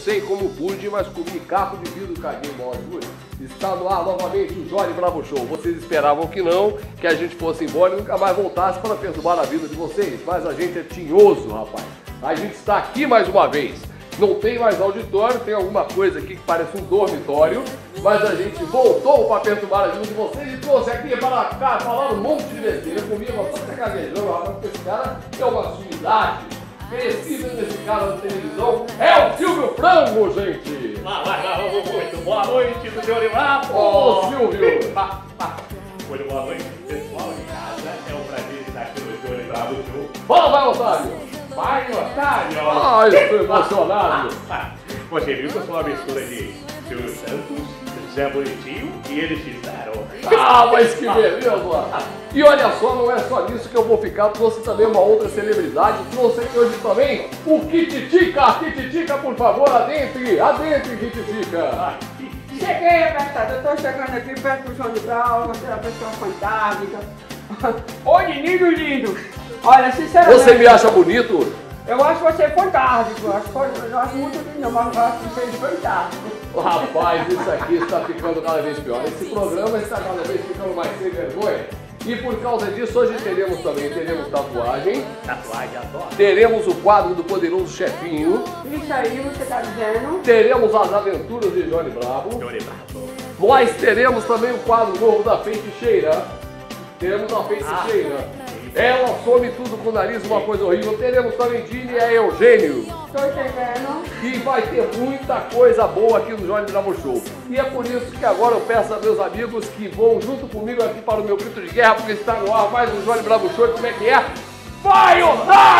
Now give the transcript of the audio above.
sei como pude, mas comi caco de vidro, caguei mal, juro. Está no ar novamente o Johnny Bravo Show. Vocês esperavam que não, que a gente fosse embora e nunca mais voltasse para perturbar a vida de vocês. Mas a gente é tinhoso, rapaz. A gente está aqui mais uma vez. Não tem mais auditório, tem alguma coisa aqui que parece um dormitório, mas a gente voltou para perturbar a vida de vocês e trouxe aqui para cá falar um monte de besteira comigo, só tá gaguejando, rapaz, porque esse cara é uma sumidade. Cresci vendo esse cara na televisão, é o Silvio Frango, gente! Muito boa noite, do senhor Bravo! Ô, Silvio! Muito boa noite, pessoal de casa. É um prazer estar aqui no senhor Bravo Show. Fala, vai, Otávio! Vai, Otávio! Ai, eu estou emocionado! Você viu que eu sou uma mistura de Silvio Santos, Zé Bonitinho e eles fizeram. Ah, mas que beleza! E olha só, não é só nisso que eu vou ficar, trouxe também uma outra celebridade, trouxe aqui hoje também o Kititica! Kititica, por favor, adentre! Adentre, Kititica! Cheguei, apertado, eu tô chegando aqui perto do Johnny Bravo, você é uma pessoa fantástica. Oi, lindo! Olha, sinceramente... Você me acha bonito? Eu acho você fantástico, eu acho muito lindo, mas eu acho você fantástico. Rapaz, isso aqui está ficando cada vez pior. Esse programa está cada vez ficando mais sem vergonha. E por causa disso, hoje teremos tatuagem. Tatuagem, adoro. Teremos o quadro do Poderoso Chefinho. Isso aí, você tá dizendo? Teremos as aventuras de Johnny Bravo. Johnny Bravo. Nós teremos também o quadro novo da Feiticeira. Teremos a Feiticeira. Ela some tudo com o nariz, uma coisa horrível. Teremos também Dini e Eugênio. Tô entendendo. E vai ter muita coisa boa aqui no Johnny Bravo Show. E é por isso que agora eu peço a meus amigos que vão junto comigo aqui para o meu grito de guerra, porque está no ar mais um Johnny Bravo Show. E como é que é? Vai, Otávio!